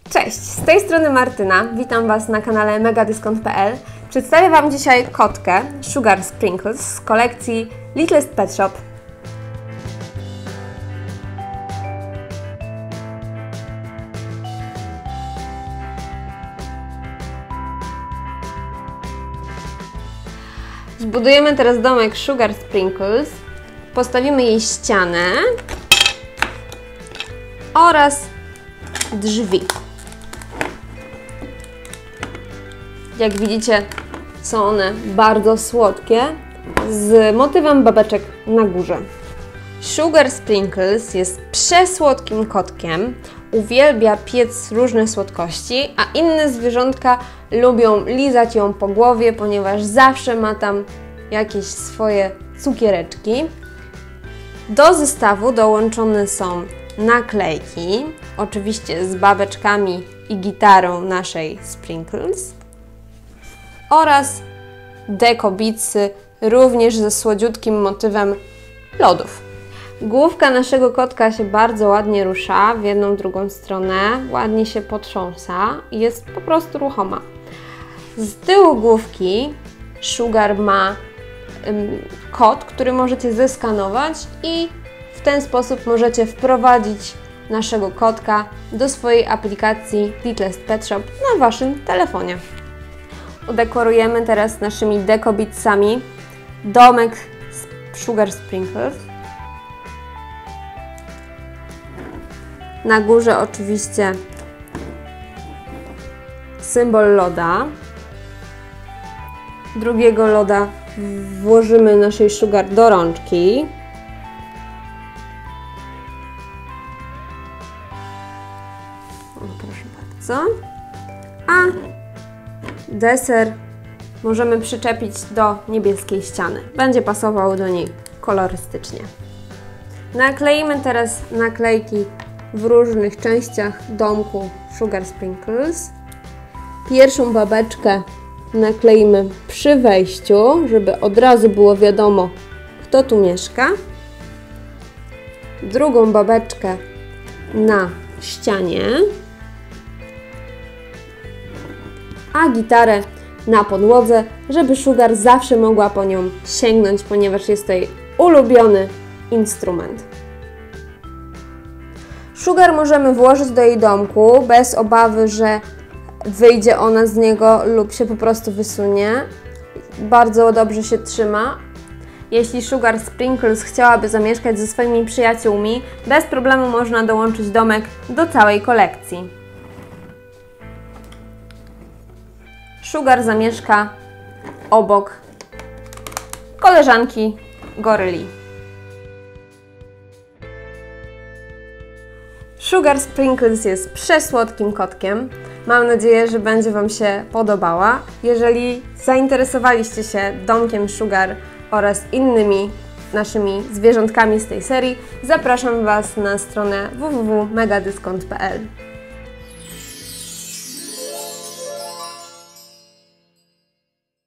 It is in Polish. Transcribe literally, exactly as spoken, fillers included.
Cześć, z tej strony Martyna, witam Was na kanale megadyskont kropka p l. Przedstawię Wam dzisiaj kotkę Sugar Sprinkles z kolekcji Littlest Pet Shop. Zbudujemy teraz domek Sugar Sprinkles, postawimy jej ścianę oraz drzwi. Jak widzicie, są one bardzo słodkie, z motywem babeczek na górze. Sugar Sprinkles jest przesłodkim kotkiem, uwielbia piec różne słodkości, a inne zwierzątka lubią lizać ją po głowie, ponieważ zawsze ma tam jakieś swoje cukiereczki. Do zestawu dołączone są naklejki, oczywiście z babeczkami i gitarą naszej Sprinkles, oraz dekobitsy, również ze słodziutkim motywem lodów. Główka naszego kotka się bardzo ładnie rusza w jedną, drugą stronę, ładnie się potrząsa i jest po prostu ruchoma. Z tyłu główki Sugar ma ym, kod, który możecie zeskanować i w ten sposób możecie wprowadzić naszego kotka do swojej aplikacji Littlest Pet Shop na Waszym telefonie. Udekorujemy teraz naszymi dekobitsami domek Sugar Sprinkles. Na górze oczywiście symbol loda. Drugiego loda włożymy naszej Sugar do rączki. O, proszę bardzo. A deser możemy przyczepić do niebieskiej ściany. Będzie pasował do niej kolorystycznie. Nakleimy teraz naklejki w różnych częściach domku Sugar Sprinkles. Pierwszą babeczkę nakleimy przy wejściu, żeby od razu było wiadomo, kto tu mieszka. Drugą babeczkę na ścianie, a gitarę na podłodze, żeby Sugar zawsze mogła po nią sięgnąć, ponieważ jest to jej ulubiony instrument. Sugar możemy włożyć do jej domku bez obawy, że wyjdzie ona z niego lub się po prostu wysunie. Bardzo dobrze się trzyma. Jeśli Sugar Sprinkles chciałaby zamieszkać ze swoimi przyjaciółmi, bez problemu można dołączyć domek do całej kolekcji. Sugar zamieszka obok koleżanki goryli. Sugar Sprinkles jest przesłodkim kotkiem. Mam nadzieję, że będzie Wam się podobała. Jeżeli zainteresowaliście się domkiem Sugar oraz innymi naszymi zwierzątkami z tej serii, zapraszam Was na stronę w w w kropka megadyskont kropka p l.